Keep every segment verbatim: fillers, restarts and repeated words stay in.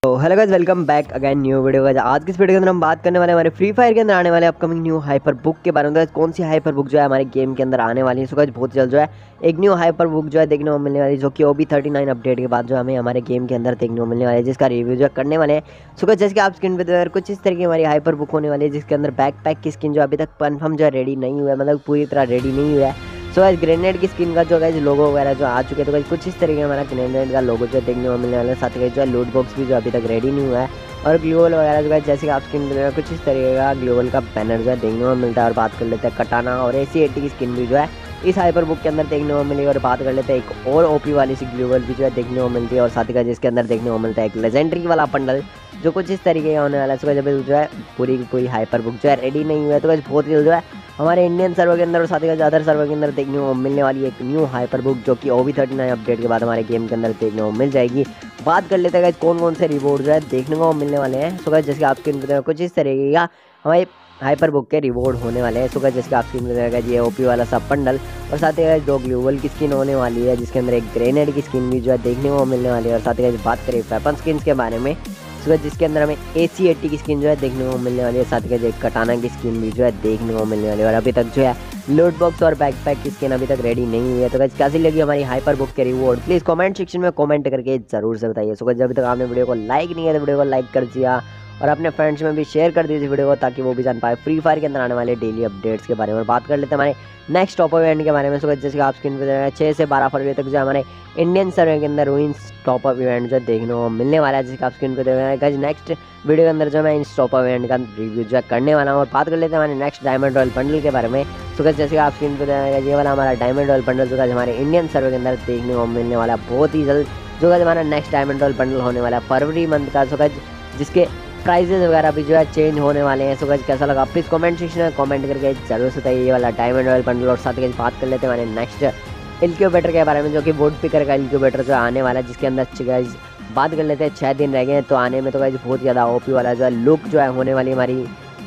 तो hello guys, welcome back again new video guys. आज की इस वीडियो के अंदर हम बात करने वाले हमारे फ्री फायर के अंदर आने वाले अपकमिंग न्यू हाइपर बुक के बारे में। गाइस कौन सी हाइपर बुक जो है हमारे गेम के अंदर आने वाली है। सो गाइस बहुत जल्द जो है एक न्यू हाइपर बुक जो है देखने को मिलने वाली है, जो कि ओबी थर्टी नाइन अपडेट के बाद जो हमें हमारे गेम के अंदर देखने को मिलने वाली है, जिसका रिव्यू जो करने वाले हैं। सो गाइस जैसे कि आप स्क्रीन पर कुछ इस तरह की हमारी हाइपर बुक होने वाली है, जिसके अंदर बैक पैक की स्किन जो अभी तक कन्फर्म जो है रेडी नहीं हुआ है, मतलब पूरी तरह रेडी नहीं हुआ है। सो गाइस ग्रेनेड की स्किन का जो गाइस लोगो वगैरह जो आ चुके हैं, तो गाइस कुछ इस तरीके हमारा ग्रेनेड का लोगो जो देखने को मिलने वाला है। साथ ही जो है लूट बॉक्स भी जो अभी तक रेडी नहीं हुआ है, और ग्लोबल वगैरह जो है जैसे कि आप स्किन में कुछ इस तरीके का ग्लोबल का बैनर जो है देखने को मिलता है। और बात कर लेते हैं कटाना और एसी एटी की स्किन भी जो है इस हाइपर बुक के अंदर देखने को मिली। और बात कर लेते हैं एक और ओपी वाली सी ग्लोबल भी जो है देखने को मिलती है, और साथ ही जिसके अंदर देखने को मिलता है एक लेजेंडरी वाला बंडल जो कुछ इस तरीके का होने वाला है। जब जो है पूरी की पूरी हाइपर बुक जो है रेडी नहीं हुआ है, तो बहुत जल्द जो है हमारे इंडियन सर्वर के अंदर और साथ ही अदर सर्वर के अंदर देखने को मिलने वाली एक न्यू हाइपर बुक, जो कि ओबी थर्टी नाइन अपडेट के बाद हमारे गेम के अंदर देखने को मिल जाएगी। बात कर लेते हैं कौन कौन से रिवॉर्ड जो है देखने को मिलने वाले हैं। सो गाइस जैसे आप स्क्रीन पर कुछ इस तरीके का हमारे हाइपर बुक के रिवॉर्ड होने वाले हैं। सो गाइस जैसे आप स्क्रीन पर देखा ये ओपी वाला सब बंडल, और साथ ही दो ग्लोबल की स्किन होने वाली है, जिसके अंदर एक ग्रेनेड की स्किन भी जो है देखने को मिलने वाली है। और साथ ही बात करें वेपन स्किन के बारे में, सो जिसके अंदर हमें ए सी एटी की स्किन जो है देखने को मिलने वाली है। साथ ही एक कटाना की स्किन भी जो है देखने को मिलने वाली है। और अभी तक जो है लूट बॉक्स और बैकपैक की स्किन अभी तक रेडी नहीं हुई है। तो गाइस कैसी लगी हमारी हाइपर बुक के रिवॉर्ड, प्लीज़ कमेंट सेक्शन में कमेंट करके जरूर से बताइए। सो गाइस जब तक आपने वीडियो को लाइक नहीं किया तो वीडियो को लाइक कर दिया, और अपने फ्रेंड्स में भी शेयर कर दीजिए वीडियो को, ताकि वो भी जान पाए फ्री फायर के अंदर आने वाले डेली अपडेट्स के बारे में। और बात कर लेते हैं हमारे नेक्स्ट टॉप इवेंट के बारे में। सो जैसे आप स्क्रीन पर छः से बारह फरवरी तक जो हमारे इंडियन सर्वर के अंदर रूइंस टॉप अप इवेंट जो देखने को मिलने वाला है, जिसका आप स्क्रीन पर देख रहे हैं। गाइस नेक्स्ट वीडियो के अंदर जो मैं इस टॉप अप इवेंट का रिव्यू जो करने वाला हूँ। और बात कर लेते हैं हमारे नेक्स्ट डायमंड रॉयल बंडल के बारे में। सो गाइस जैसे आप स्क्रीन पर देख रहे हैं ये वाला हमारा डायमंड रॉयल बंडल जो गाइस हमारे इंडियन सर्वर के अंदर देखने को मिलने वाला बहुत ही जल्द, जो गाइस हमारा नेक्स्ट डायमंड रॉयल बंडल होने वाला है फरवरी मंथ का। सो गाइस जिसके प्राइजेस वगैरह भी जो है चेंज होने वाले हैं। सो गाइस कैसा लगा प्लीज़ कमेंट सेक्शन में कमेंट करके जरूर से बताइए ये वाला डायमंड रॉयल बंडल। और साथ ही बात कर लेते हैं हमारे नेक्स्ट इनक्यूबेटर के बारे में, जो कि वुड पिकर का इनक्यूबेटर जो आने वाला है, जिसके अंदर गाइस बात कर लेते हैं छः दिन रह गए हैं तो आने में। तो गाइस बहुत ज़्यादा ओपी वाला जो है लुक जो है होने वाली हमारी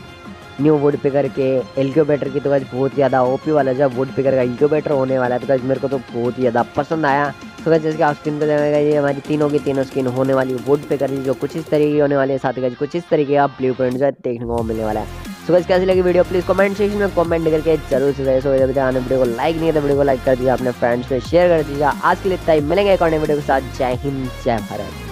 न्यू वुड पिकर के इनक्यूबेटर की। तो गाइस बहुत ज़्यादा ओपी वाला जो है वुड पिकर का इनक्यूबेटर होने वाला है। तो गाइस मेरे को तो बहुत ही ज़्यादा पसंद आया। तो गाइस जैसे कि आप स्क्रीन पर देखेंगे ये हमारी तीनों की तीनों स्किन होने वाली वुड पिकर की, जो कुछ इस तरीके की होने वाली है। साथ ही गाइस कुछ इस तरीके का ब्लू प्रिंट जो है देखने को मिलने वाला है। सो गाइस कैसी लगी वीडियो प्लीज़ कमेंट सेक्शन में कमेंट करके जरूर से बताइए। सो जब तक आपने वीडियो को लाइक नहीं है तो वीडियो को लाइक कर दीजिए, अपने फ्रेंड्स में शेयर कर दीजिए। आज के लिए इतना ही, मिलेंगे एक और नई वीडियो के साथ। जय हिंद जय भारत।